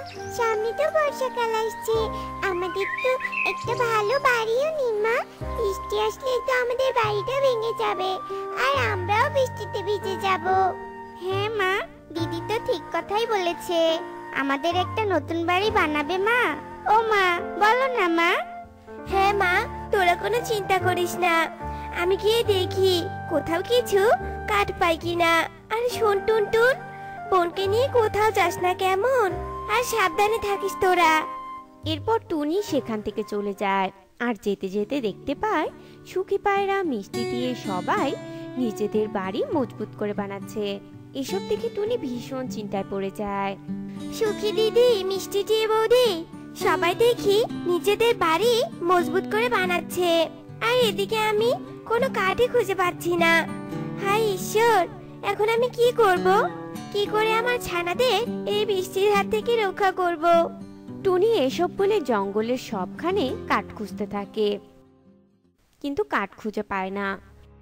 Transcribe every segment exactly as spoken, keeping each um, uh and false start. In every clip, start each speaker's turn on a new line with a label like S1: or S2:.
S1: সামনে তো বর্ষাকাল আসছে, আমাদের তো একটা ভালো বাড়িও নেই মা। বৃষ্টি আসলে তো আমাদের বাড়িটা ভেঙে যাবে, আর আমরাও বৃষ্টিতে ভিজে যাব। হ্যাঁ মা, দিদি তো ঠিক কথাই বলেছে, আমাদের একটা নতুন বাড়ি বানাবে মা। ও মা, বলো না মা। হ্যাঁ মা, তোরা কোনো চিন্তা করিস না, আমি গিয়ে দেখি কোথাও কিছু কাঠ পাই কিনা। আর শোন টুনটুন, বোনকে নিয়ে কোথাও যাস না কেমন, আর সাবধানে থাকিস তোরা।
S2: এরপর টুনি সেখান থেকে চলে যায়, আর যেতে যেতে দেখতে পায় সুখী পায়রা মিষ্টি দিয়ে সবাই নিজেদের বাড়ি মজবুত করে বানাচ্ছে। এসব দেখে টুনি ভীষণ চিন্তায় পড়ে যায়।
S1: সুখী দিদি, মিষ্টি দিয়ে বৌদি, সবাই দেখি নিজেদের বাড়ি মজবুত করে বানাচ্ছে, আর এদিকে আমি কোনো কাঠই খুঁজে পাচ্ছি না। হায় ঈশ্বর, এখন আমি কি করব? কি করে আমার ছানাদের এই বৃষ্টির হাত থেকে রক্ষা করব?
S2: টুনি এসব বলে জঙ্গলের সবখানে কাঠ খুঁজতে থাকে, কিন্তু কাঠ খুঁজে পায় না।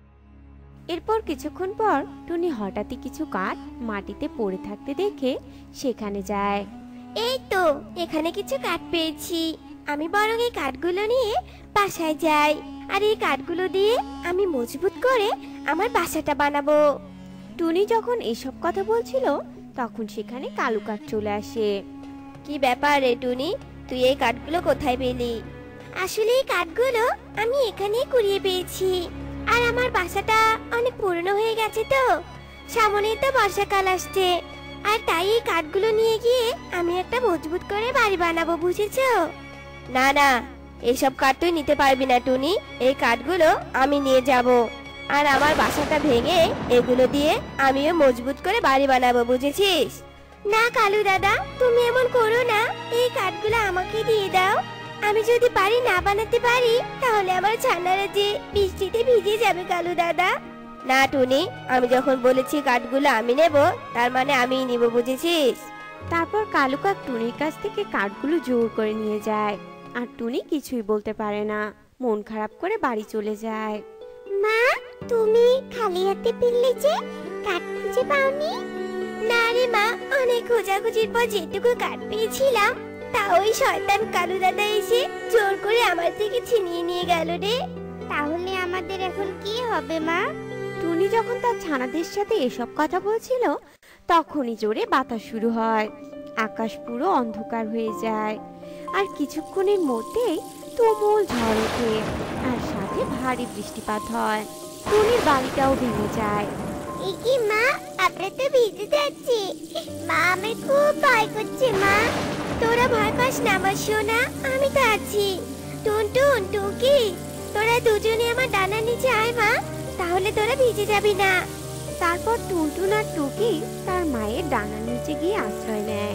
S2: এরপর কিছুক্ষণ পর টুনি হঠাৎই কিছু কাঠ মাটিতে পড়ে থাকতে দেখে সেখানে যায়।
S1: এই তো, এখানে কিছু কাঠ পেয়েছি, আমি বরং এই কাঠগুলো নিয়ে বাসায় যাই, আর এই কাঠগুলো দিয়ে আমি মজবুত করে আমার বাসাটা বানাবো।
S2: টুনি যখন এসব কথা বলছিল তখন সেখানে কালু কাক চলে আসে।
S1: কি ব্যাপার রে টুনি, তুই এই কাঠগুলো কোথায় পেলি? আসলে এই কাঠগুলো আমি এখানেই কুড়িয়ে পেয়েছি, আর আমার বাসাটা অনেক পুরনো হয়ে গেছে, তো সামনেই তো বর্ষাকাল আসছে, আর তাই এই কাঠগুলো নিয়ে গিয়ে আমি একটা মজবুত করে বাড়ি বানাবো, বুঝেছো? না না, এসব কাঠ তুই নিতে পারবি না টুনি, এই কাঠগুলো আমি নিয়ে যাব, আর আমার বাসাটা ভেঙে এগুলো দিয়ে আমিও মজবুত করে বাড়ি বানাবো, বুঝেছিস? না কালু দাদা, তুমি এমন করো না, এই কাঠগুলো আমাকে দিয়ে দাও। আমি যদি বাড়ি না বানাতে পারি তাহলে আমার ছানারা যে বৃষ্টিতে ভিজে যাবে কালু দাদা। না টুনি, আমি যখন বলেছি কাঠগুলো আমি নেব, তার মানে আমিই নিব, বুঝেছিস?
S2: তারপর কালু কাক টুনির কাছ থেকে কাঠগুলো জোর করে নিয়ে যায়, আর টুনি কিছুই বলতে পারে না, মন খারাপ করে বাড়ি চলে যায়।
S1: মা, তুমি খালি হাতে ফিরলে যে, কাঠ খুঁজে পাওনি? না রে মা, অনেক খোঁজাখুঁজির পর যেটুকু কাঠ পেয়েছিলাম তা ওই শয়তান কালু দাদা এসে জোর করে আমার থেকে ছিনিয়ে নিয়ে গেল রে। তাহলে আমাদের এখন কি হবে মা?
S2: টুনি যখন তার ছানাদের সাথে এসব কথা বলছিল তখনই জোরে বাতাস শুরু হয়, আকাশ পুরো অন্ধকার হয়ে যায়, আর কিছুক্ষণের মধ্যেই তুমুল ঝড় ওঠে, আর সাথে ভারী বৃষ্টিপাত হয়। টুনির বাড়িটাও ভেঙে যায়।
S1: এ কি মা, আমরা তো ভিজে যাচ্ছি, মা আমার খুব ভয় করছে। মা, তোরা ভয় পাস না আমার সোনা, আমি তো আছি। টুনটুন, টুকি, তোরা দুজনে আমার ডানার নিচে আয় মা, তাহলে তোরা ভিজে যাবি না।
S2: তারপর টুনটুন আর টুকি তার মায়ের ডানার নিচে গিয়ে আশ্রয় নেয়।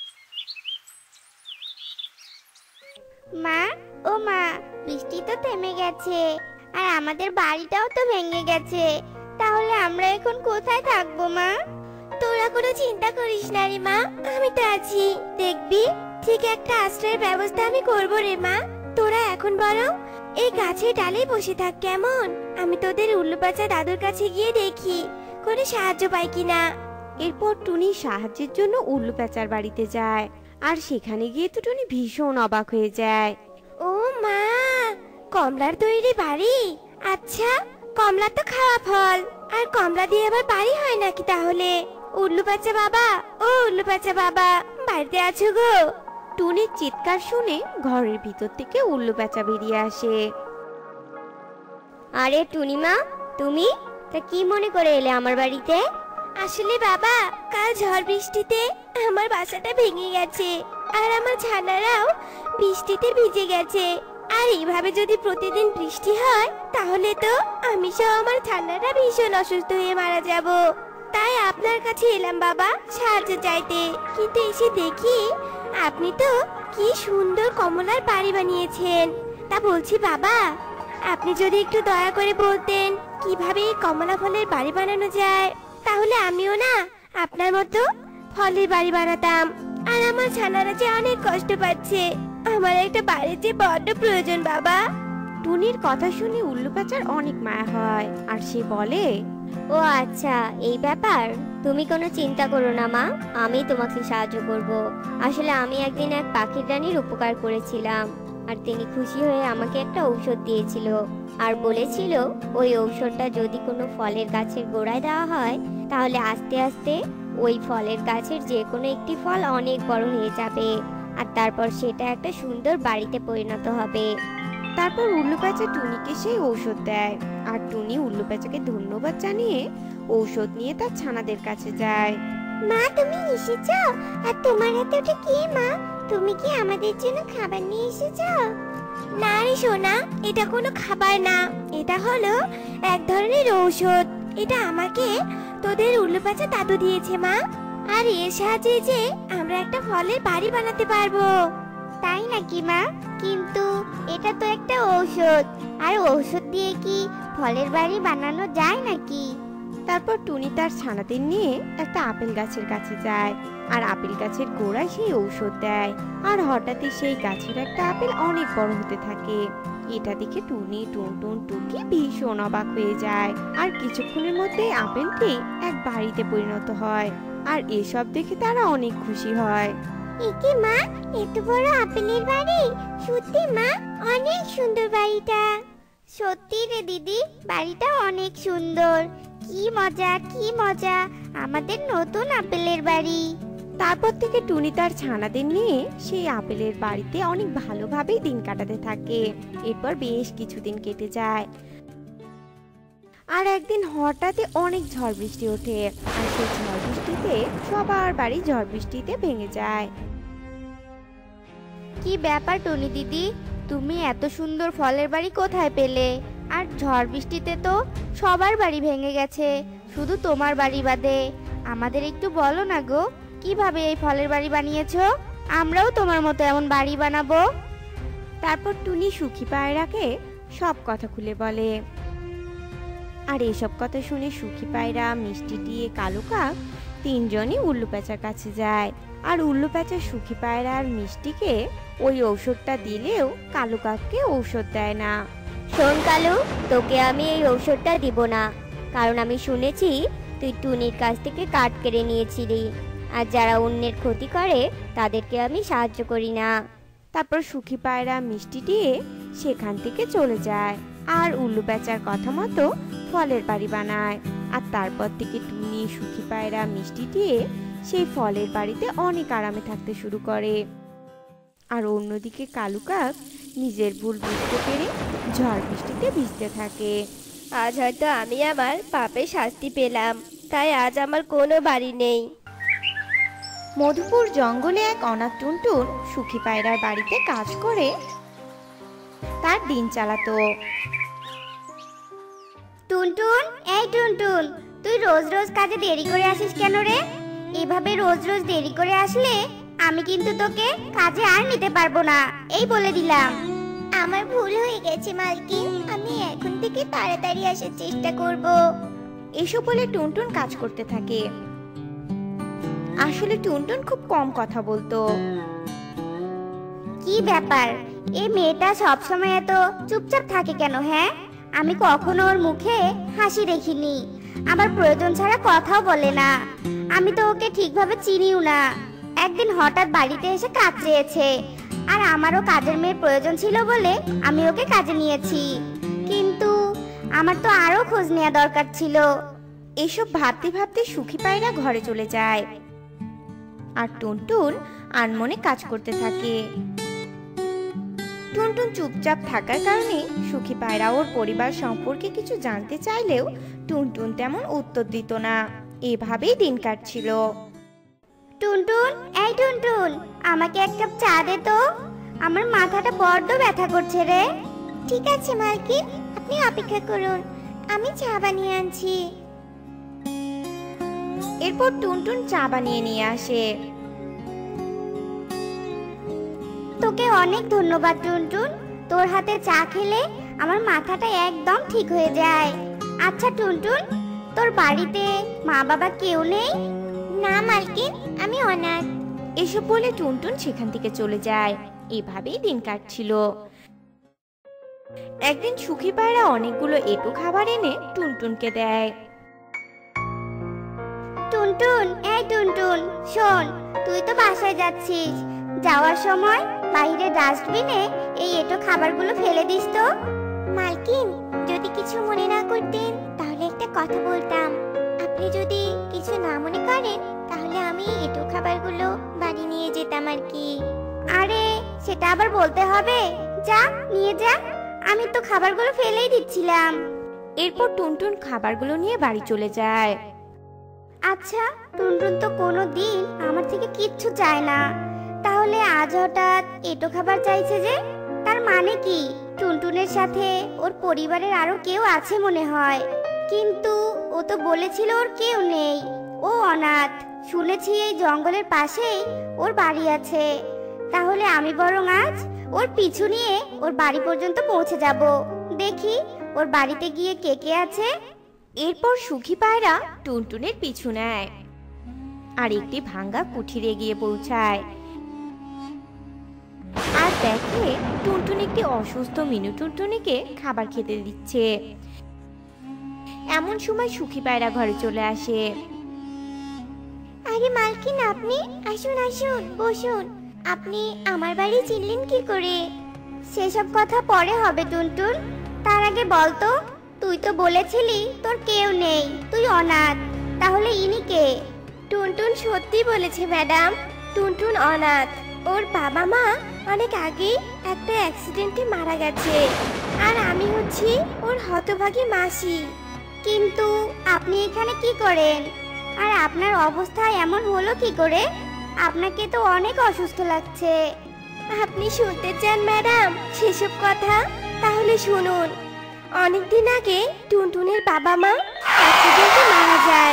S1: মা, ও মা, বৃষ্টি তো থেমে গেছে, আর আমাদের বাড়িটাও তো ভেঙে গেছে, তাহলে আমরা এখন কোথায় থাকবো মা? তোরা কোনো চিন্তা করিস না রে মা, আমি তো আছি, দেখবি ঠিক একটা আশ্রয়ের ব্যবস্থা আমি করবো রে মা। তোরা এখন বরং এই গাছের ডালে বসে থাক কেমন, আমি তোদের উল্লুপাচা দাদুর কাছে গিয়ে দেখি কোনো সাহায্য পাই কিনা।
S2: এরপর টুনি সাহায্যের জন্য উল্লু প্যাঁচার বাড়িতে যায়, আর সেখানে গিয়ে তো টুনি ভীষণ অবাক হয়ে যায়।
S1: ও মা, কমলার তৈরি বাড়ি? আচ্ছা, কমলা তো খাওয়া ফল, আর কমলা দিয়ে আবার বাড়ি হয় নাকি তাহলে? উল্লু বাচ্চা বাবা, ও উল্লু বাচ্চা বাবা, বাড়িতে আছো গো?
S2: টুনির চিৎকার শুনে ঘরের ভিতর থেকে উল্লু প্যাঁচা বেরিয়ে আসে।
S1: আরে টুনিমা, তুমি তা কি মনে করে এলে আমার বাড়িতে? আসলে বাবা, কাল ঝড় বৃষ্টিতে আমার বাসাটা ভেঙে গেছে, আর আমার ছানারাও বৃষ্টিতে ভিজে গেছে, আর এইভাবে যদি প্রতিদিন বৃষ্টি হয় তাহলে তো আমি সহ আমার ছানারা ভীষণ অসুস্থ হয়ে মারা যাব। তাই আপনার কাছে এলাম বাবা, সাহায্য চাইতে। কিন্তু এসে দেখি আপনি তো কি সুন্দর কমলার বাড়ি বানিয়েছেন। তা বলছি বাবা, আপনি যদি একটু দয়া করে বলতেন কিভাবে এই কমলা ফলের বাড়ি বানানো যায়, তাহলে আমিও না আপনার মতো ফলের বাড়ি বানাতাম। আর আমার ছানারা যে অনেক কষ্ট পাচ্ছে, আমার একটা বাড়ির যে বড্ড প্রয়োজন বাবা।
S2: টুনির কথা শুনে উল্লু প্যাঁচার অনেক মায়া হয়, আর সে বলে,
S1: ও আচ্ছা, এই ব্যাপার। তুমি কোনো চিন্তা করো না মা, আমি তোমাকে সাহায্য করব। আসলে আমি একদিন এক পাখির রানীর উপকার করেছিলাম, আর তিনি খুশি হয়ে আমাকে একটা ঔষধ দিয়েছিল আর বলেছিল ওই ঔষধটা যদি কোনো ফলের গাছের গোড়ায় দেওয়া হয় তাহলে আস্তে আস্তে ওই ফলের গাছের যে কোনো একটি ফল অনেক বড় হয়ে যাবে, আর তারপর সেটা একটা সুন্দর বাড়িতে পরিণত হবে।
S2: তারপর উল্লু প্যাঁচা টুনিকে সেই ঔষধ দেয়, আর টুনি উল্লু প্যাঁচাকে ধন্যবাদ জানিয়ে ঔষধ নিয়ে তার ছানাদের কাছে যায়।
S1: মা, তুমি এসেছো? আর তোমার হাতে ওটা কি মা? তুমি কি আমাদের জন্য খাবার নিয়ে এসেছো? না রে সোনা, এটা কোনো খাবার না, এটা হলো এক ধরনের ঔষধ। এটা আমাকে তোদের উল্লু প্যাঁচা দাদু দিয়েছে মা, আর এর সাহায্যে যে আমরা একটা ফলের বাড়ি বানাতে পারবো। তাই নাকি মা? কিন্তু এটা তো একটা ঔষধ, আর ঔষধ দিয়ে কি ফলের বাড়ি বানানো যায় নাকি?
S2: তারপর টুনি তার ছানাদের নিয়ে একটা আপেল গাছের কাছে যায়, আর আপেল গাছের গোড়ায় সেই ঔষধ দেয়, আর হঠাৎই সেই গাছের একটা আপেল অনেক বড় হতে থাকে। এটা দেখে টুনি, টুনটুন, টুকি ভীষণ অবাক হয়ে যায়, আর কিছুক্ষণের মধ্যে আপেলটি এক বাড়িতে পরিণত হয়, আর এসব দেখে তারা অনেক খুশি হয়।
S1: একি মা, এত বড় আপেলের বাড়ি! সত্যি মা, অনেক সুন্দর বাড়িটা। সত্যি রে দিদি, বাড়িটা অনেক সুন্দর। কি মজা, কি মজা, আমাদের নতুন আপেলের বাড়ি।
S2: তারপর থেকে টুনি তার ছানাদের নিয়ে সেই আপেলের বাড়িতে অনেক ভালোভাবেই দিন কাটাতে থাকে। এরপর বেশ কিছুদিন কেটে যায়, আর একদিন হঠাৎই অনেক ঝড় বৃষ্টি ওঠে, আর সেই ঝড় বৃষ্টিতে সবার বাড়ি ঝড় বৃষ্টিতে ভেঙে যায়।
S3: কি ব্যাপার টুনি দিদি, তুমি এত সুন্দর ফলের বাড়ি কোথায় পেলে? আর ঝড় বৃষ্টিতে তো সবার বাড়ি ভেঙে গেছে, শুধু তোমার বাড়ি বাদে। আমাদের একটু বলো না গো, কিভাবে এই ফলের বাড়ি বানিয়েছো? আমরাও তোমার মতো এমন বাড়ি বানাবো।
S2: তারপর টুনি সুখী পায়রাকে সব কথা খুলে বলে, আর এসব কথা শুনে সুখী পায়রা, মিষ্টি টিয়ে, কালো কাক তিনজনই উল্লু প্যাঁচার কাছে যায়, আর উল্লু প্যাঁচা সুখী পায়রা আর মিষ্টিকে ওই ঔষধটা দিলেও কালো কাককে ঔষধ দেয় না।
S1: শোন কালু, তোকে আমি এই ঔষধটা দিব না, কারণ আমি শুনেছি তুই টুনির কাছ থেকে কাঠ কেড়ে নিয়েছিলি, আর যারা অন্যের ক্ষতি করে তাদেরকে আমি সাহায্য করি না।
S2: তারপর সুখী পায়রা মিষ্টি দিয়ে সেখান থেকে চলে যায়, আর উল্লু প্যাঁচার কথা মতো ফলের বাড়ি বানায়, আর তারপর থেকে টুনি, সুখী পায়রা, মিষ্টি দিয়ে সেই ফলের বাড়িতে অনেক আরামে থাকতে শুরু করে। আর অন্যদিকে কালু কাক নিজের ভুল বুঝতে পেরে ঝড় বৃষ্টিতে ভিজতে থাকে।
S1: আজ হয়তো আমি আমার পাপের শাস্তি পেলাম, তাই আজ আমার কোনো বাড়ি নেই।
S2: মধুপুর জঙ্গলে এক অনাথ টুনটুন সুখী পায়রার বাড়িতে কাজ করে তার দিন চালাতো।
S1: টুনটুন, এই টুনটুন, তুই রোজ রোজ কাজে দেরি করে আসিস কেন রে? এভাবে রোজ রোজ দেরি করে আসলে আমি কিন্তু তোকে কাজে আর নিতে পারবো না, এই বলে দিলাম। আমার ভুল হয়ে গেছে মালকিন, আমি এখন থেকে তাড়াতাড়ি আসার চেষ্টা করব।
S2: এসব বলে টুনটুন কাজ করতে থাকে। আসলে টুনটুন খুব কম কথা বলতো।
S1: কি ব্যাপার, এই মেয়েটা সবসময় এত চুপচাপ থাকে কেন? হ্যাঁ, আমি কখনো ওর মুখে হাসি দেখিনি, আবার প্রয়োজন ছাড়া কথাও বলে না। আমি তো ওকে ঠিকভাবে চিনিও না। একদিন হঠাৎ বাড়িতে এসে কাজ চেয়েছে, আর আমারও কাজের মেয়ের প্রয়োজন ছিল বলে আমি ওকে কাজে নিয়েছি, কিন্তু আমার তো আরো খোঁজ নেওয়া দরকার ছিল।
S2: এসব ভাবতে ভাবতে সুখী পায়রা ঘরে চলে যায়, আর টুনটুন আনমনে কাজ করতে থাকে। টুনটুন চুপচাপ থাকার কারণে সুখী পায়রা ওর পরিবার সম্পর্কে কিছু জানতে চাইলেও টুনটুন তেমন উত্তর দিত না। এভাবেই দিন কাটছিল।
S1: টুনটুন, এই টুনটুন, আমাকে এক কাপ চা দে তো, আমার মাথাটা বড্ড ব্যথা করছে রে। ঠিক আছে মালকিন, আপনি অপেক্ষা করুন, আমি চা বানিয়ে আনছি।
S2: এরপর টুনটুন চা বানিয়ে নিয়ে আসে।
S1: তোকে অনেক ধন্যবাদ টুনটুন, তোর হাতে চা খেলে আমার মাথাটা একদম ঠিক হয়ে যায়। আচ্ছা টুনটুন, তোর বাড়িতে মা বাবা কেউ নেই? না মালকিন, আমি অনাথ।
S2: এসব বলে টুনটুন সেখান থেকে চলে যায়। এভাবেই দিন কাটছিল। একদিন সুখী পায়রা অনেকগুলো এঁটো খাবার এনে টুনটুনকে দেয়।
S3: টুনটুন, এই টুনটুন, শোন, তুই তো বাসায় যাচ্ছিস, যাওয়ার সময় বাইরে ডাস্টবিনে এই এঁটো খাবারগুলো ফেলে দিস তো।
S1: মালকিন, যদি কিছু মনে না করতেন তাহলে একটা কথা বলতাম। আপনি যদি কিছু না মনে করেন তাহলে আমি এঁটো খাবারগুলো বাড়ি নিয়ে যেতাম আর কি।
S3: আরে, সেটা আবার বলতে হবে? যা, নিয়ে যা, আমি তো খাবারগুলো ফেলেই দিচ্ছিলাম।
S2: এরপর টুনটুন খাবারগুলো নিয়ে বাড়ি চলে যায়।
S3: আচ্ছা, টুনটুন তো কোনো দিন আমার থেকে কিচ্ছু চায় না, তাহলে আজ হঠাৎ এঁটো খাবার চাইছে যে? তার মানে কি টুনটুনের সাথে ওর পরিবারের আরো কেউ আছে মনে হয়, কিন্তু ও তো বলেছিল ওর কেউ নেই, ও অনাথ। শুনেছি এই জঙ্গলের পাশেই ওর বাড়ি আছে। তাহলে আমি বরং আজ ওর পিছু নিয়ে ওর বাড়ি পর্যন্ত পৌঁছে যাব, দেখি ওর বাড়িতে গিয়ে কে কে আছে।
S2: এরপর সুখী পায়রা টুনটুনের পিছু নেয় আর একটি ভাঙ্গা কুঠিরে গিয়ে পৌঁছায় আর দেখে টুনটুন একটি অসুস্থ মিনু টুনটুনিকে খাবার খেতে দিচ্ছে। এমন সময় সুখী পায়রা ঘরে চলে আসে।
S1: আরে মালকিন, আপনি আসুন আসুন, বসুন। আপনি আমার বাড়ি চিনলেন কি করে?
S3: সেসব কথা পরে হবে টুনটুন, তার আগে বল তো, তুই তো বলেছিলি তোর কেউ নেই, তুই অনাথ, তাহলে ইনি কে?
S1: টুনটুন সত্যি বলেছে ম্যাডাম, টুনটুন অনাথ। ওর বাবা মা অনেক আগেই একটা অ্যাক্সিডেন্টে মারা গেছে, আর আমি হচ্ছি ওর হতভাগী মাসি।
S3: কিন্তু আপনি এখানে কি করেন, আর আপনার অবস্থা এমন হলো কি করে? আপনাকে তো অনেক অসুস্থ লাগছে।
S1: আপনি শুনতে চান ম্যাডাম সেসব কথা? তাহলে শুনুন। অনেকদিন আগে টুনটুনের বাবা মা অ্যাক্সিডেন্টে মারা যায়,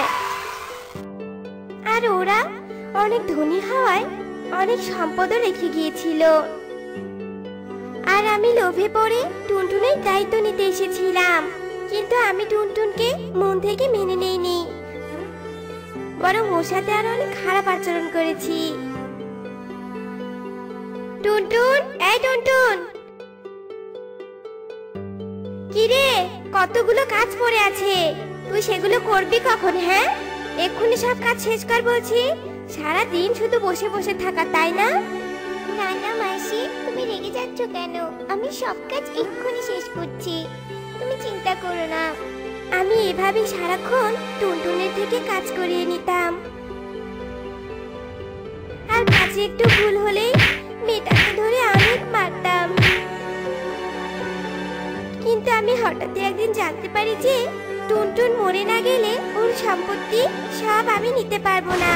S1: আর ওরা অনেক ধনী হওয়ায় অনেক সম্পদও রেখে গিয়েছিল। আর আমি লোভে পড়ে টুনটুনের দায়িত্ব নিতে এসেছিলাম, কিন্তু আমি টুনটুনকে মন থেকে মেনে নেইনি, বরং ওর সাথে আরো অনেক খারাপ আচরণ করেছি। টুনটুন, এই টুনটুন, কিরে, কতগুলো কাজ পড়ে আছে, তুই সেগুলো করবি কখন? হ্যাঁ, এক্ষুনি সব কাজ শেষ কর বলছি। সারা দিন শুধু বসে বসে থাকা, তাই না? না না মাসি, তুমি রেগে যাচ্ছ কেন? আমি সব কাজ এক্ষুনি শেষ করছি, তুমি চিন্তা করো না। আমি এভাবে সারাক্ষণ টুনটুনের থেকে কাজ করিয়ে নিতাম, আর কাজে একটু ভুল হলেই মেয়েটাকে ধরে অনেক মারতাম। কিন্তু আমি হঠাৎ একদিন জানতে পারি যে টুনটুন মরে না গেলে ওর সম্পত্তি সব আমি নিতে পারবো না।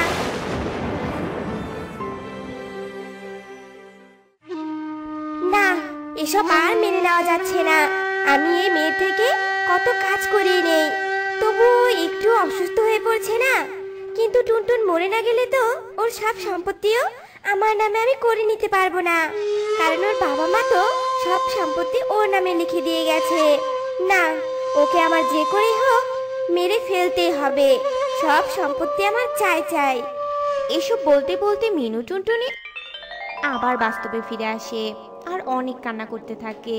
S1: না, এসব আর মেনে নেওয়া যাচ্ছে না। আমি এই মেয়ের থেকে কত কাজ করিয়ে নেই, তবুও একটু অসুস্থ হয়ে পড়ছে না। কিন্তু টুনটুন মরে না গেলে তো ওর সব সম্পত্তিও আমার নামে আমি করে নিতে পারবো না, কারণ ওর বাবা মা তো সব সম্পত্তি ওর নামে লিখে দিয়ে গেছে। না, ওকে আমার যে করেই হোক মেরে ফেলতেই হবে, সব সম্পত্তি আমার চাই চাই।
S2: এসব বলতে বলতে মিনু টুনটুনি আবার বাস্তবে ফিরে আসে আর অনেক কান্না করতে থাকে।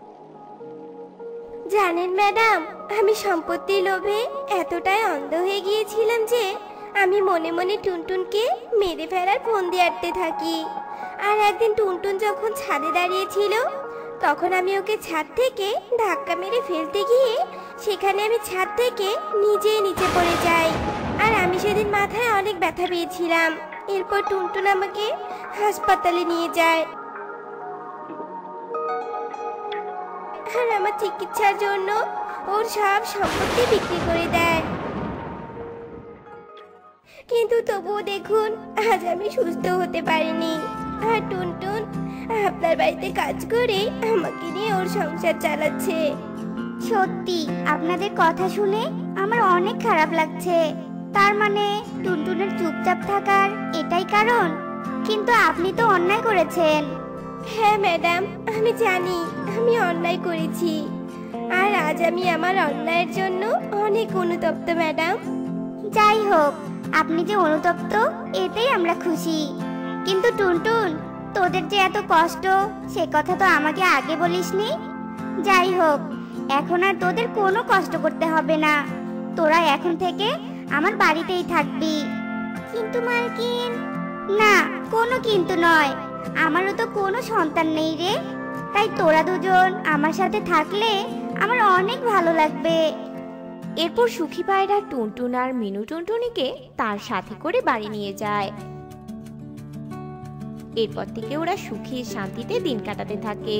S1: জানেন ম্যাডাম, আমি সম্পত্তির লোভে এতটাই অন্ধ হয়ে গিয়েছিলাম যে আমি মনে মনে টুনটুনকে মেরে ফেলার ফন্দি আঁটতে থাকি। আর একদিন টুনটুন যখন ছাদে দাঁড়িয়েছিল, তখন আমি ওকে ছাদ থেকে ধাক্কা মেরে ফেলতে গিয়ে সেখানে আমি ছাদ থেকে নিজেই নিচে পড়ে যাই, আর আমি সেদিন মাথায় অনেক ব্যথা পেয়েছিলাম। এরপর টুনটুন আমাকে হাসপাতালে নিয়ে যায়, আর আমার চিকিৎসার জন্য ওর সব সম্পত্তি বিক্রি করে দেয়। কিন্তু তবুও দেখুন, আজ আমি সুস্থ হতে পারিনি, আর টুনটুন আপনার বাড়িতে কাজ করে আমাকে নিয়ে ওর সংসার চালাচ্ছে।
S3: সত্যি আপনাদের কথা শুনে আমার অনেক খারাপ লাগছে। তার মানে টুনটুনের চুপচাপ থাকার এটাই কারণ? কিন্তু আপনি তো অন্যায় করেছেন।
S1: হ্যাঁ ম্যাডাম, আমি জানি আমি অন্যায় করেছি, আর আজ আমি আমার অন্যায়ের জন্য অনেক অনুতপ্ত ম্যাডাম।
S3: যাই হোক, আপনি যে অনুতপ্ত এতেই আমরা খুশি। কিন্তু টুনটুন, তোদের যে এত কষ্ট সে কথা তো আমাকে আগে বলিসনি। যাই হোক, এখন আর তোদের কোনো কষ্ট করতে হবে না। তোরা এখন থেকে আমার বাড়িতেই থাকবি। কিন্তু মালকিন, না কোনো কিন্তু নয়, আমারও তো কোনো সন্তান নেই রে, তাই তোরা দুজন আমার সাথে থাকলে আমার অনেক ভালো লাগবে।
S2: এরপর সুখী পায়রা টুনটুন আর মিনু টুনটুনিকে তার সাথে করে বাড়ি নিয়ে যায়। এরপর থেকে ওরা সুখী শান্তিতে দিন কাটাতে থাকে।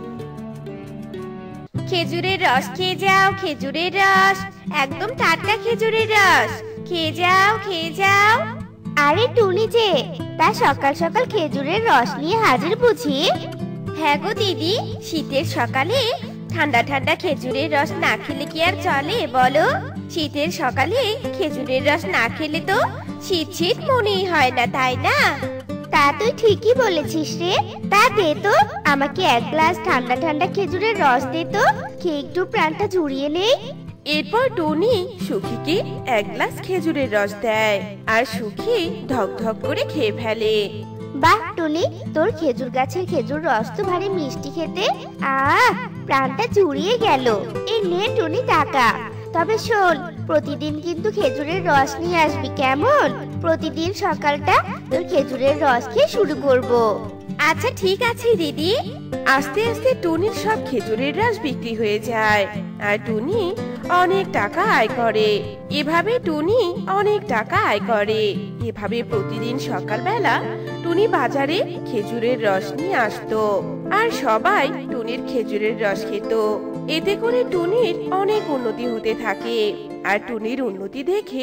S1: খেজুরের রস খেয়ে যাও, খেজুরের রস, একদম টাটকা খেজুরের রস, খেয়ে যাও খেয়ে যাও।
S3: আরে টুনি যে, তা সকাল সকাল খেজুরের রস নিয়ে হাজির বুঝি?
S1: হ্যাঁ গো দিদি, শীতের সকালে ঠান্ডা ঠান্ডা খেজুরের রস না খেলে কি আর চলে বলো? শীতের সকালে খেজুরের রস না খেলে তো শীত শীত মনেই হয় না, তাই না?
S3: তা তুই ঠিকই বলেছিস রে। তা দে তো, আমাকে এক গ্লাস ঠান্ডা ঠান্ডা খেজুরের রস দে তো, খেয়ে একটু প্রাণটা জুড়িয়ে নেই।
S4: এরপর টুনি সুখীকে এক গ্লাস খেজুরের রস দেয়, আর সুখী ঢক ঢক করে খেয়ে ফেলে।
S3: বাহ টুনি, তোর খেজুর গাছের খেজুর রস তো ভারী মিষ্টি খেতে। আহ, প্রাণটা জুড়িয়ে গেল। এই নে টুনি টাকা। তবে শোন, প্রতিদিন কিন্তু খেজুরের রস নিয়ে আসবি, কেমন? প্রতিদিন সকালটা তোর খেজুরের রস খেয়ে শুরু করব।
S1: আচ্ছা ঠিক আছে দিদি।
S4: আস্তে আস্তে টুনির সব খেজুরের রস বিক্রি হয়ে যায়, আর টুনি অনেক টাকা আয় করে। এভাবে টুনি অনেক টাকা আয় করে। এভাবে প্রতিদিন সকালবেলা টুনি বাজারে খেজুরের রস নিয়ে আসতো, আর সবাই টুনির খেজুরের রস খেত। এতে করে টুনির অনেক উন্নতি হতে থাকে। আর টুনির উন্নতি দেখে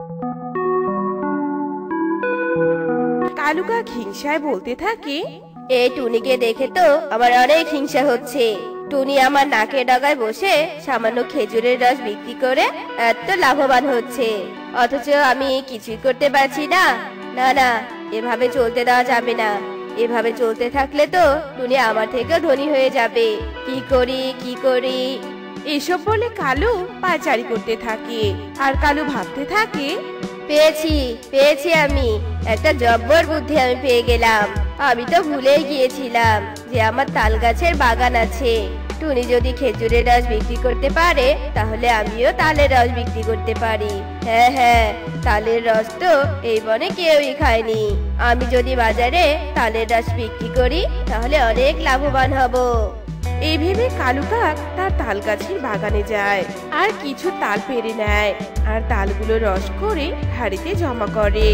S4: কালু কাক হিংসায় বলতে থাকে,
S1: এই টুনিকে দেখে তো আমার অনেক হিংসা হচ্ছে। টুনি আমার নাকের ডগায় বসে সামান্য খেজুরের রস বিক্রি করে এত লাভবান হচ্ছে, অথচ আমি কিছুই করতে পারছি না। না না, এভাবে চলতে দেওয়া যাবে না। এভাবে চলতে থাকলে তো টুনি আমার থেকেও ধনী হয়ে যাবে। কি করি কি করি।
S4: এসব বলে কালু পায়চারি করতে থাকে। আর কালু ভাবতে থাকে,
S1: পেয়েছি পেয়েছি আমি একটা জব্বর বুদ্ধি আমি পেয়ে গেলাম। আমি তো ভুলেই গিয়েছিলাম যে আমার তাল গাছের বাগান আছে। টুনি যদি খেজুরের রস বিক্রি করতে পারে, তাহলে আমিও তালের রস বিক্রি করতে পারি। হ্যাঁ হ্যাঁ, তালের রস তো এই বনে কেউই খায়নি। আমি যদি বাজারে তালের রস বিক্রি করি, তাহলে অনেক লাভবান হব।
S4: এই ভেবে কালু কাক তার তাল গাছের বাগানে যায়, আর কিছু তাল পেড়ে নেয়, আর তালগুলো রস করে হাড়িতে জমা করে।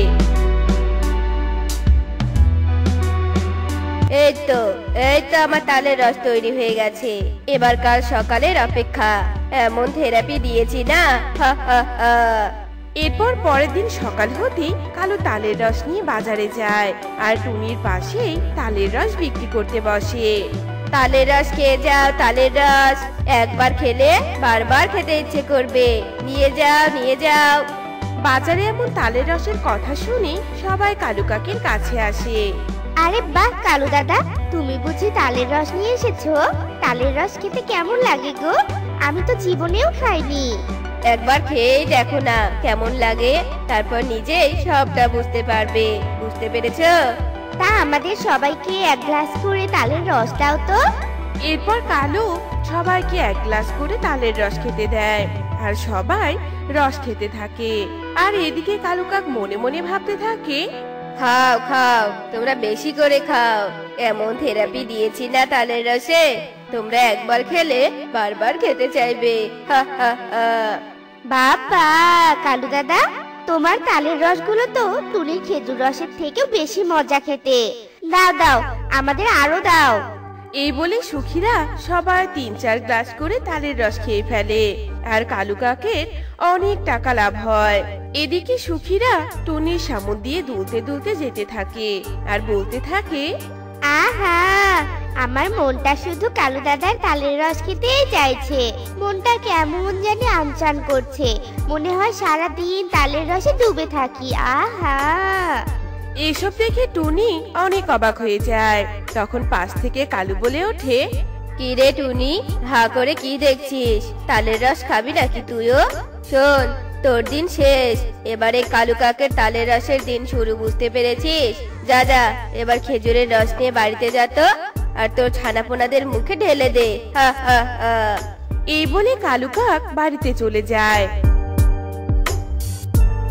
S1: এই তো এই তো আমার তালের রস তৈরি হয়ে গেছে। এবার কাল সকালের অপেক্ষা। এমন থেরাপি দিয়েছি না, হা হা হা।
S4: এরপর পরের দিন সকাল হতেই কালু তালের রস নিয়ে বাজারে যায়, আর টুনির পাশেই তালের রস বিক্রি করতে বসে।
S1: তালের রস খেয়ে যাও, তালের রস, একবার খেলে বারবার খেতে ইচ্ছে করবে। নিয়ে যাও নিয়ে যাও।
S4: বাজারে এমন তালের রসের কথা শুনে সবাই কালু কাকের কাছে আসে।
S3: আরে বাহ কালু দাদা, তুমি বুঝি তালের রস নিয়ে এসেছো? তালের রস খেতে কেমন লাগে গো? আমি তো জীবনেও খাইনি।
S1: একবার খেয়েই দেখো না কেমন লাগে, তারপর নিজেই সবটা বুঝতে পারবে। বুঝতে পেরেছো?
S3: তা আমাদের সবাইকে এক গ্লাস করে তালের রস দাও তো।
S4: এরপর কালু সবাইকে এক গ্লাস করে তালের রস খেতে দেয়, আর সবাই রস খেতে থাকে। আর এদিকে কালু কাক মনে মনে ভাবতে থাকে,
S1: খাও খাও, তোমরা বেশি করে খাও। এমন থেরাপি দিয়েছি না তালের রসে, তোমরা একবার খেলে বারবার খেতে চাইবে। হা হা হা।
S3: বাবা কালু দাদা, তোমার তালের রসগুলো তো টুনির খেজুর রসের থেকেও বেশি মজা খেতে। দাও দাও, আমাদের আরো দাও।
S4: এই বলে সুখীরা সবাই তিন চার গ্লাস করে তালের রস খেয়ে ফেলে, আর কালু কাকের অনেক টাকা লাভ হয়। এদিকে সুখীরা টুনির সামন দিয়ে দুলতে দুলতে যেতে থাকে, আর বলতে থাকে,
S3: আহা, আমার মনটা শুধু কালু দাদার তালের রস খেতেই চাইছে। মনটা কেমন জানি আনচান করছে, মনে হয় সারা দিন তালের রসে ডুবে থাকি। আহা।
S4: এসব দেখে টুনি অনেক অবাক হয়ে যায়। তখন পাশ থেকে কালু বলে ওঠে,
S1: কি রে টুনি, হা করে কি দেখছিস? তালের রস খাবি নাকি তুইও? শোন, তোর দিন শেষ। এবারে কালু কাকের তালের রসের দিন শুরু, বুঝতে পেরেছিস? যা যা, এবার খেজুরের রস নিয়ে বাড়িতে যা তো, আর তোর ছানাপোনাদের মুখে ঢেলে দে। হা হা হা।
S4: এই বলে কালু কাক বাড়িতে চলে যায়।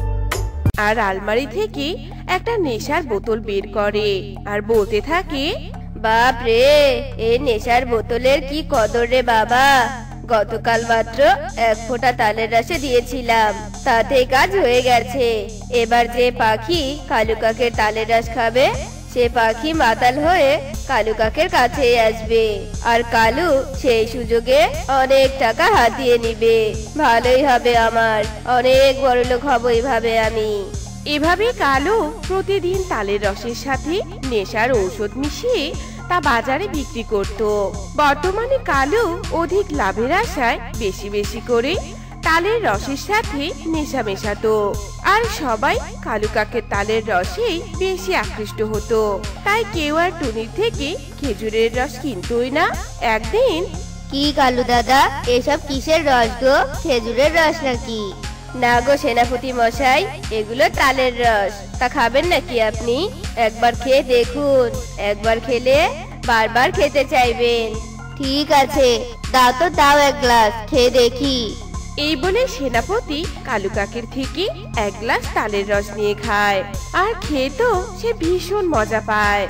S4: আর আলমারি থেকে একটা নেশার বোতল বের করে আর বলতে থাকে,
S1: বাপ রে, এই নেশার বোতলের কি কদর রে বাবা। গতকাল মাত্র এক ফোঁটা তালের রসে দিয়েছিলাম, তাতে কাজ হয়ে গেছে। এবার যে পাখি কালু কাকের তালের রস খাবে, সে পাখি মাতাল হয়ে কালু কাকের কাছে আসবে, আর কালু সেই সুযোগে অনেক টাকা হাতিয়ে নিবে। ভালোই হবে আমার, অনেক বড়লোক হব এভাবে আমি।
S4: এভাবে কালু প্রতিদিন তালের রসের সাথে নেশার ঔষধ মিশিয়ে তা বাজারে বিক্রি করত। বর্তমানে কালু অধিক লাভের আশায় বেশি বেশি করে তালের রসের সাথে নেশা মেশাতো, আর সবাই কালু কাকের তালের রসেই বেশি আকৃষ্ট হতো। তাই কেউ আর টুনির থেকে খেজুরের রস কিনতই না। একদিন,
S3: কি কালু দাদা, এসব কিসের রস গো? খেজুরের রস নাকি?
S1: না গো সেনাপতি মশাই, এগুলো তালের রস। তা খাবেন নাকি আপনি? একবার খেয়ে দেখুন, একবার খেলে বারবার খেতে চাইবেন।
S3: ঠিক আছে, দাও তো দাও এক গ্লাস, খেয়ে দেখি।
S4: এই বলে সেনাপতি কালু কাকের থেকে এক গ্লাস তালের রস নিয়ে খায়, আর খেয়ে তো সে ভীষণ মজা পায়।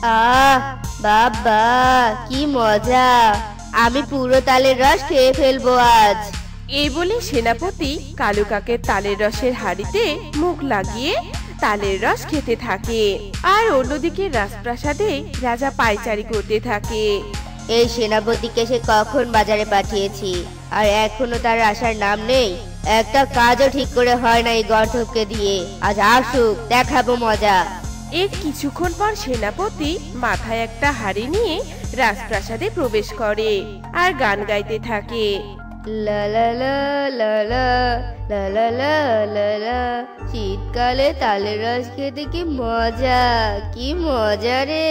S3: আহ বাবা, কি মজা! আমি পুরো তালের রস খেয়ে ফেলবো আজ।
S4: এই বলে সেনাপতি কালু কাকের তালের রসের হাঁড়িতে মুখ লাগিয়ে তালের রস খেতে থাকে, আর অন্যদিকে রাজপ্রাসাদে রাজা পায়চারি করতে থাকে।
S3: এই সেনাপতিকে সে কখন বাজারে পাঠিয়েছি, আর এখনো তার আসার নাম নেই। একটা কাজও ঠিক করে হয় না এই গর্ধবকে দিয়ে। আজ আসুক, দেখাবো মজা।
S4: এর কিছুক্ষণ পর সেনাপতি মাথায় একটা হাঁড়ি নিয়ে রাজপ্রাসাদে প্রবেশ করে আর গান গাইতে থাকে।
S3: লা লা লা লা লা লা লা লা লা লা। শীতকালে তালের রস খেতে কি মজা, কি মজা রে!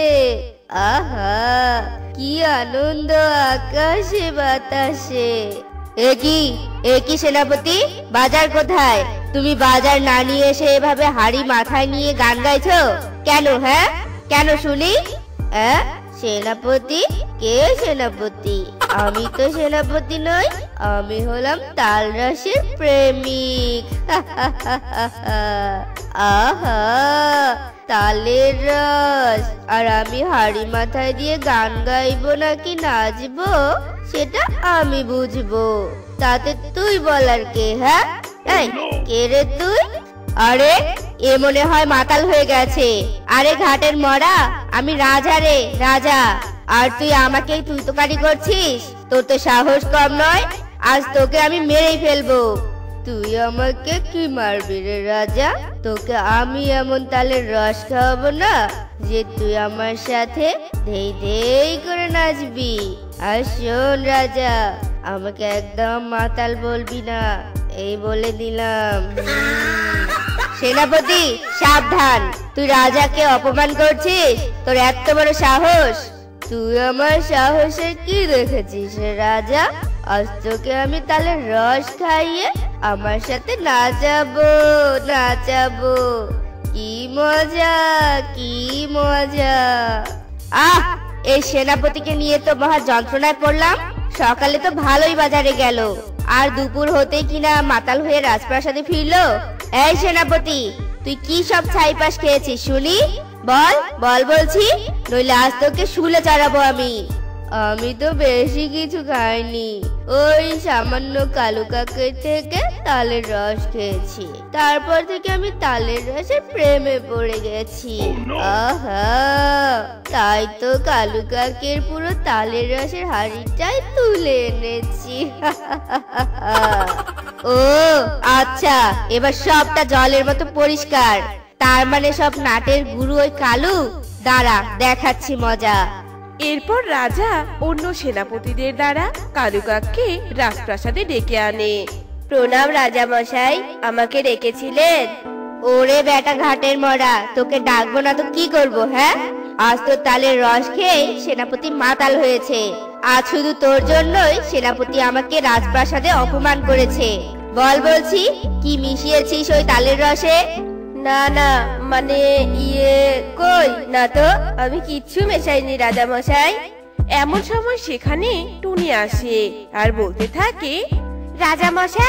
S3: আহা, কি আনন্দ আকাশে বাতাসে! একি একি সেনাপতি, বাজার কোথায়? তুমি বাজার না নিয়ে এসে এভাবে হাড়ি মাথায় নিয়ে গান গাইছো কেন? হ্যাঁ কেন শুনি? হ্যাঁ সেনাপতি? কে সেনাপতি? আমি তো সেনাপতি নই, আমি হলাম তাল রসের প্রেমিক। আহা, তালের রস, আর আমি হাড়ি মাথায় দিয়ে গান গাইবো নাকি নাচবো সেটা আমি বুঝবো, তাতে তুই বলার কে? হ্যাঁ, এই কে রে তুই? আরে এ মনে হয় মাতাল হয়ে গেছে। আরে ঘাটের মরা, আমি রাজা রে, রাজা। আর তুই আমাকেই তুই তোকারি করছিস? তোর তো সাহস কম নয়, আজ তোকে আমি মেরেই ফেলবো। তুই আমাকে কি মারবি রে রাজা? তোকে আমি এমন তালের রস খাওয়াবো না যে তুই আমার সাথে ধেই ধেই করে নাচবি। আর শোন রাজা, আমাকে একদম মাতাল বলবি না, এই বলে দিলাম। সেনাপতি সাবধান, তুই রাজাকে অপমান করছিস, তোর এত বড় সাহস! তুই আমার সাহসের কি দেখেছিস রে রাজা? আজ তোকে আমি তালের রস খাইয়ে আমার সাথে নাচাবো, নাচাবো। কি মজা, কি মজা! আহ, এই সেনাপতিকে নিয়ে তো মহা যন্ত্রণায় পড়লাম। সকালে তো ভালোই বাজারে গেল, আর দুপুর হতেই কিনা মাতাল হয়ে রাজপ্রাসাদে ফিরলো। এই সেনাপতি, তুই কি সব ছাইপাশ খেয়েছিস শুনি? বল বল বলছি, নইলে আজ তোকে শুলে চড়াবো আমি। আমি তো বেশি কিছু খাইনি, ওই সামান্য কালু কাকের থেকে তালের রস খেয়েছি, তারপর থেকে আমি তালের রসের প্রেমে পড়ে গেছি। আহা, তাই তো কালু কাকের পুরো তালের রসের হাঁড়িটাই তুলে এনেছি। ও আচ্ছা, এবার সবটা জলের মতো পরিষ্কার। তার মানে সব নাটের গুরু ওই কালু? দাঁড়া, দেখাচ্ছি মজা।
S4: এরপর রাজা অন্য সেনাপতিদের দ্বারা কালু কাককে রাজপ্রাসাদে ডেকে আনে।
S1: প্রণাম রাজা মশাই, আমাকে ডেকেছিলেন?
S3: ওরে বেটা ঘাটের মরা, তোকে ডাকবো না তো কি করবো? হ্যাঁ, আজ তো তালের রস খেয়ে সেনাপতি মাতাল হয়েছে। আজ শুধু তোর জন্যই সেনাপতি আমাকে রাজপ্রাসাদে অপমান করেছে। বল বলছি, কি মিশিয়েছিস ওই তালের রসে?
S1: না না, মানে ইয়ে কই না তো, আমি কিচ্ছু মেশাইনি রাজা মশাই।
S4: এমন সময় সেখানে টুনি আসে আর বলতে থাকে,
S1: রাজা মশাই,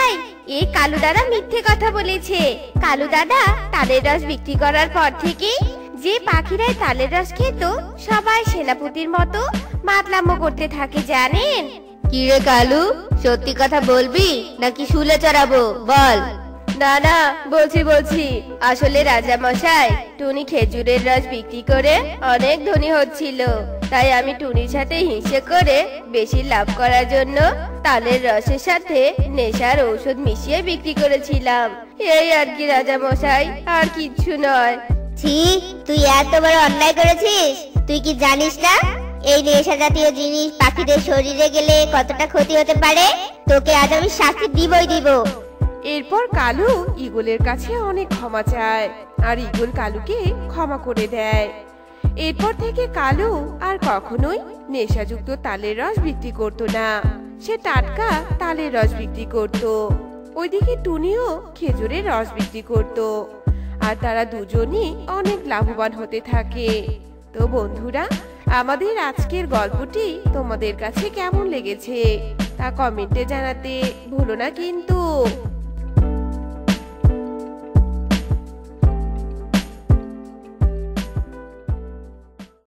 S1: এই কালু দাদা মিথ্যে কথা বলেছে। কালু দাদা তালের রস বিক্রি করার পর থেকে যে পাখিরাই তালের রস খেত সবাই সেনাপতির মতো মাতলামো করতে থাকে জানেন।
S3: কি রে কালু, সত্যি কথা বলবি নাকি শুলে চড়াবো, বল।
S1: না না, বলছি বলছি আসলে রাজা মশাই, টুনি খেজুরের রস বিক্রি করে অনেক ধনী হচ্ছিল, তাই আমি টুনির সাথে হিংসে করে বেশি লাভ করার জন্য তালের রসের সাথে নেশার ঔষধ মিশিয়ে বিক্রি করেছিলাম। এই আর কি রাজা মশাই, আর কিচ্ছু নয়।
S5: ছি, তুই এত বড় অন্যায় করেছিস। তুই কি জানিস না এই নেশা জাতীয় জিনিস পাখিদের শরীরে গেলে কতটা ক্ষতি হতে পারে? তোকে আজ আমি শাস্তি দিবই দিব।
S4: এরপর কালু ঈগলের কাছে অনেক ক্ষমা চায়, আর ঈগল কালুকে ক্ষমা করে দেয়। এরপর থেকে কালু আর কখনোই নেশাযুক্ত তালের রস বিক্রি করতো না, সে টাটকা তালের রস বিক্রি করত। ওইদিকে টুনিও খেজুরের রস বিক্রি করত, আর তারা দুজনই অনেক লাভবান হতে থাকে। তো বন্ধুরা, আমাদের আজকের গল্পটি তোমাদের কাছে কেমন লেগেছে তা কমেন্টে জানাতে ভুলো না কিন্তু।